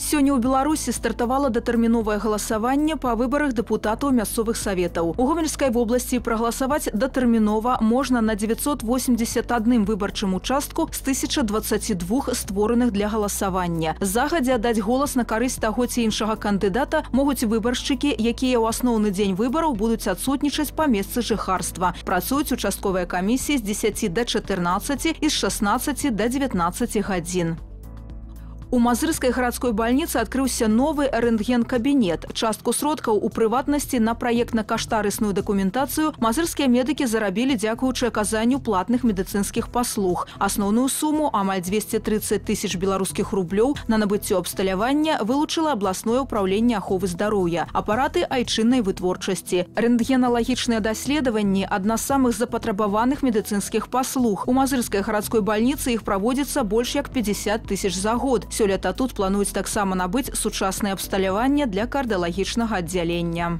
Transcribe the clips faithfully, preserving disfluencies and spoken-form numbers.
Сёння ў Беларусі стартавала датэрміновае галасаванне па выбарах дэпутатаў мясцовых саветаў. У Гомельскай вобласці прагаласаваць датэрмінова можна на дзевяцьсот восемьдесят адным выбарчым участку з тысячы дваццаці двух створаных для галасавання. Загадзя даць голас на карысць таго ці іншага кандыдата могуць выбаршчыкі, якія ў асноўны дзень выбараў будуць адсутнічаць па месцы жыхарства. Працуюць участковыя камісіі з дзесяці да чатырнаццаці і з шаснаццаці да дзевятнаццаці гадзін. У Мазырскай гарадской бальніцы адкрыўся новы рэнтген-кабінет. Частку сродкаў у прыватнасці на праектна-каштарысную дакументацыю мазырскія медыкі зарабілі дзякуючы аказанню платных медыцынскіх паслуг. Асноўную суму, амаль дзвесце трыццаць тысяч беларускіх рублёў, на набыццё абсталявання вылучыла абласное ўпраўленне аховы здароўя, апараты айчыннай вытворчасці. Рэнтгеналагічныя даследаванні – адна з самых запатрабаваных медыцынскіх паслуг. У Мазырскай гарадской бальніцы іх праводзіцца больш як пятьдесят тысяч за год. Сёлета тут плануюць таксама набыць сучаснае абсталяванне для кардыялагічнага аддзялення.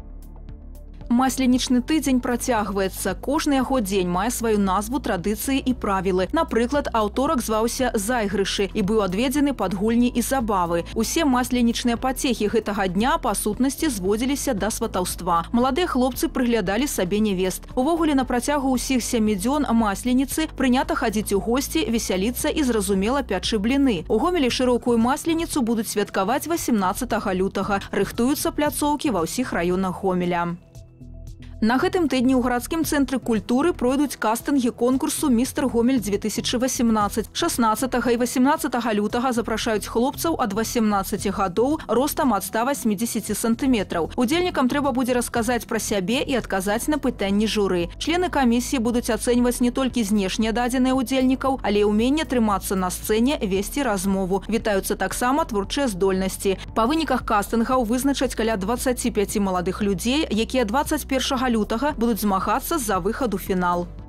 Масленічны тыдзень працягваецца. Кожны яго дзень мае сваю назву, традыцыі і правілы. Напрыклад, аўторак зваўся «Зайгрышы» і быў адведзены пад гульні і забавы. Усе масленічныя пацехі гэтага дня па сутнасці зводзіліся да сватаўства. Маладыя хлопцы прыглядалі сабе невест. Увогуле, на працягу ўсіх сямі дзён масленіцы прынята хадзіць у госці, весяліцца і, зразумела, пячы бліны. У Гомелі шырокую масленіцу будуць святкаваць васемнаццатага лютага. Рыхтуюцца пляцоўкі ва ўсіх раёнах Гомеля. На гэтым тыдні ў гарадскім цэнтры культуры пройдуць кастынгі конкурсу «Містер Гомель две тысячи восемнадцать». шаснаццатага і васемнаццатага лютага запрашаюць хлопцаў ад васемнаццаці гадоў ростам ад ста восьмідзесяці сантыметраў. Удзельнікам трэба будзе расказаць пра сябе і адказаць на пытанні журы. Члены камісіі будуць ацэньваць не толькі знешнія дадзеныя удзельнікаў, але і ўменне трымацца на сцэне, весці размову. Вітаюцца таксама творчыя здольнасці. Па выніках кастынгаў вызначаць каля дваццаці пяці маладых людзей, якія дваццаць першага лютага будуць змагацца за выхад у фінал.